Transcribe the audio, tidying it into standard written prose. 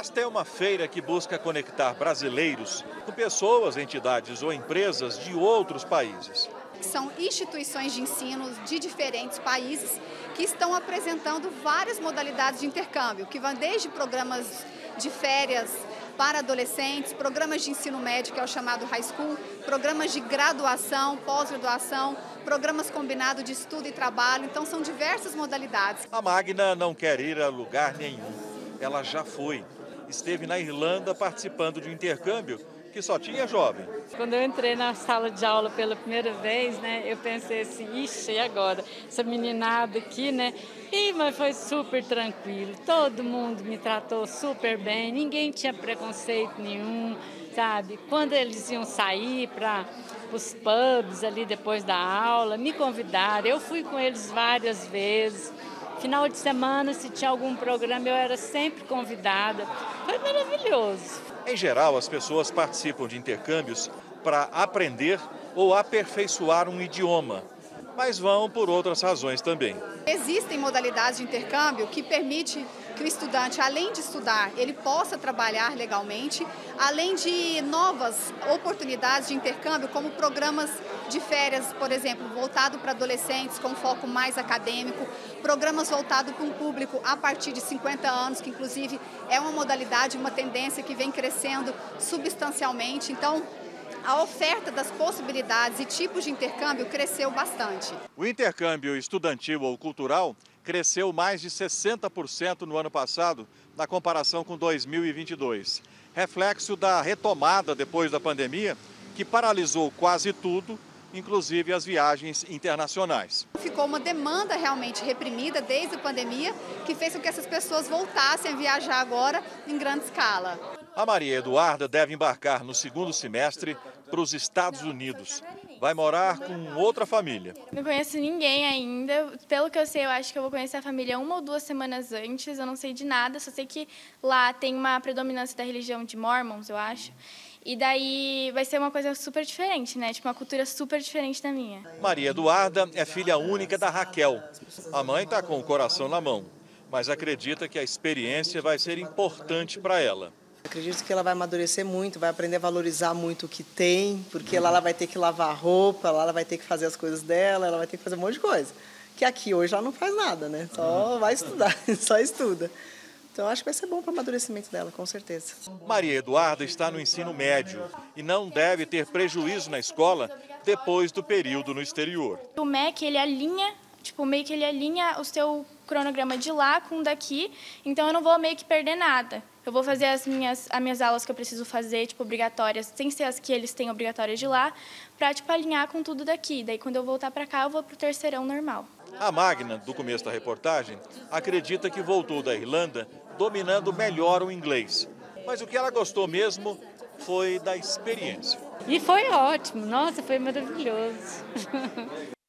Esta é uma feira que busca conectar brasileiros com pessoas, entidades ou empresas de outros países. São instituições de ensino de diferentes países que estão apresentando várias modalidades de intercâmbio, que vão desde programas de férias para adolescentes, programas de ensino médio, que é o chamado high school, programas de graduação, pós-graduação, programas combinados de estudo e trabalho, então são diversas modalidades. A Magna não quer ir a lugar nenhum. Ela já foi. Esteve na Irlanda participando de um intercâmbio que só tinha jovem. Quando eu entrei na sala de aula pela primeira vez, né, eu pensei assim, ixi, e agora? Essa meninada aqui, né? Mas foi super tranquilo, todo mundo me tratou super bem, ninguém tinha preconceito nenhum, sabe? Quando eles iam sair para os pubs ali depois da aula, me convidaram, eu fui com eles várias vezes. Final de semana, se tinha algum programa, eu era sempre convidada. Foi maravilhoso. Em geral, as pessoas participam de intercâmbios para aprender ou aperfeiçoar um idioma, mas vão por outras razões também. Existem modalidades de intercâmbio que permitem que o estudante, além de estudar, ele possa trabalhar legalmente, além de novas oportunidades de intercâmbio, como programas de férias, por exemplo, voltado para adolescentes com foco mais acadêmico, programas voltados para um público a partir de 50 anos, que inclusive é uma modalidade, uma tendência que vem crescendo substancialmente. Então, a oferta das possibilidades e tipos de intercâmbio cresceu bastante. O intercâmbio estudantil ou cultural cresceu mais de 60% no ano passado, na comparação com 2022. Reflexo da retomada depois da pandemia, que paralisou quase tudo, inclusive as viagens internacionais. Ficou uma demanda realmente reprimida desde a pandemia, que fez com que essas pessoas voltassem a viajar agora em grande escala. A Maria Eduarda deve embarcar no segundo semestre para os Estados Unidos. Vai morar com outra família. Não conheço ninguém ainda. Pelo que eu sei, eu acho que eu vou conhecer a família 1 ou 2 semanas antes. Eu não sei de nada, só sei que lá tem uma predominância da religião de Mormons, eu acho. E daí vai ser uma coisa super diferente, né? Tipo, uma cultura super diferente da minha. Maria Eduarda é filha única da Raquel. A mãe está com o coração na mão, mas acredita que a experiência vai ser importante para ela. Acredito que ela vai amadurecer muito, vai aprender a valorizar muito o que tem, porque lá ela vai ter que lavar a roupa, lá ela vai ter que fazer as coisas dela, ela vai ter que fazer um monte de coisa. Que aqui hoje ela não faz nada, né? Só vai estudar, só estuda. Então acho que vai ser bom para o amadurecimento dela, com certeza. Maria Eduarda está no ensino médio e não deve ter prejuízo na escola depois do período no exterior. O MEC, ele alinha, tipo, meio que ele alinha o seu cronograma de lá com o daqui, então eu não vou meio que perder nada. Eu vou fazer as minhas aulas que eu preciso fazer, tipo, obrigatórias, sem ser as que eles têm obrigatórias de lá, para, tipo, alinhar com tudo daqui. Daí, quando eu voltar para cá, eu vou para o terceirão normal. A Magna, do começo da reportagem, acredita que voltou da Irlanda dominando melhor o inglês. Mas o que ela gostou mesmo foi da experiência. E foi ótimo, nossa, foi maravilhoso.